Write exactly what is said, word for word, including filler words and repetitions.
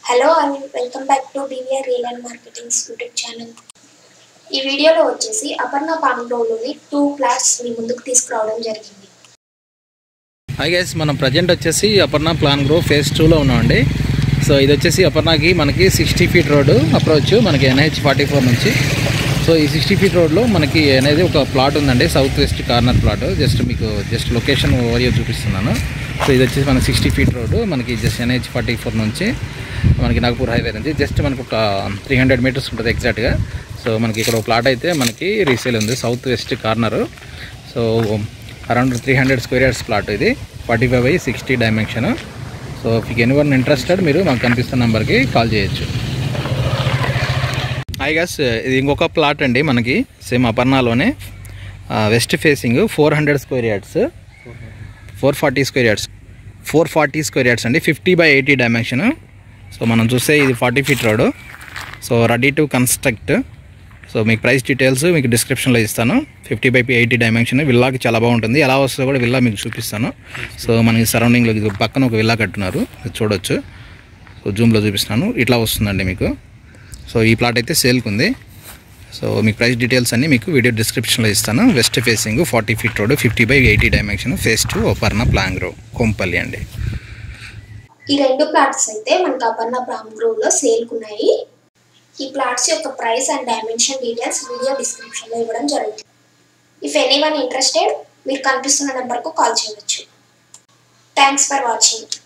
Hello and welcome back to BVR real and marketings YouTube channel. ఈ వీడియోలో వచ్చేసి Aparna palm గ్రోవ్లోని టూ ప్లాట్స్ మీ ముందుకు తీసుకురావడం జరిగింది. హాయ్ గైస్, మనం ప్రజెంట్ వచ్చేసి అపర్ణ ప్లాన్ గ్రో ఫేజ్ టూలో ఉన్నామండి. సో ఇది వచ్చేసి అపర్ణకి మనకి సిక్స్టీ ఫీట్ రోడ్డు అప్రోచ్ మనకి ఎన్హెచ్ ఫార్టీ ఫోర్ నుంచి. సో ఈ సిక్స్టీ ఫీట్ రోడ్లో మనకి అనేది ఒక ప్లాట్ ఉందండి, south west corner plot. Just మీకు జస్ట్ లొకేషన్ ఓరియో చూపిస్తున్నాను. సో ఇది వచ్చేసి మన సిక్స్టీ ఫీట్ రోడ్డు మనకి జస్ట్ ఎన్హెచ్ ఫార్టీ ఫోర్ నుంచి మనకి నాగపూర్ హైవే నుంచి జస్ట్ మనకు ఒక త్రీ హండ్రెడ్ మీటర్స్ ఉంటుంది ఎగ్జాక్ట్గా. సో మనకి ఇక్కడ ఒక ప్లాట్ అయితే మనకి రీసేల్ ఉంది, south west corner. So around three hundred square yards plot ఇది, forty five by sixty dimension. So మీకు ఎనీ వన్ ఇంట్రెస్టెడ్ మీరు మాకు కనిపిస్తున్న నెంబర్కి కాల్ చేయొచ్చు. హాయ్ గైస్, ఇది ఇంకొక ప్లాట్ అండి మనకి సేమ్ అపర్ణలోనే west facing four hundred square yards four forty square yards four forty square yards అండి, fifty by eighty dimension. So మనం చూస్తే ఇది forty feet road. So ready to construct. So మీకు ప్రైస్ డీటెయిల్స్ మీకు డిస్క్రిప్షన్లో ఇస్తాను. ఫిఫ్టీ బై ఎయిటీ డైమెన్షన్ విల్లాకి చాలా బాగుంటుంది. ఎలా వస్తుందో కూడా విల్లా మీకు చూపిస్తాను. సో మనకి సరౌండింగ్లో పక్కన ఒక విల్లా కట్టున్నారు, చూడొచ్చు. సో జూమ్లో చూపిస్తున్నాను, ఇట్లా వస్తుందండి మీకు. సో ఈ ప్లాట్ అయితే సేల్కి ఉంది. సో మీకు ప్రైస్ డీటెయిల్స్ అన్నీ మీకు వీడియో డిస్క్రిప్షన్లో ఇస్తాను. West facing forty feet road, fifty by eighty dimension, phase two Aparna palm grove Kompally అండి. ఈ రెండు ప్లాట్స్ అయితే మనకు అపర్ణ పామ్ గ్రోవ్లో సేల్కి ఉన్నాయి. ఈ ప్లాట్స్ యొక్క price and dimension details video డిస్క్రిప్షన్లో ఇవ్వడం జరుగుతుంది. ఇఫ్ ఎనీ వన్ ఇంట్రెస్టెడ్ మీరు కనిపిస్తున్న నెంబర్కు కాల్ చేయవచ్చు. Thanks for watching.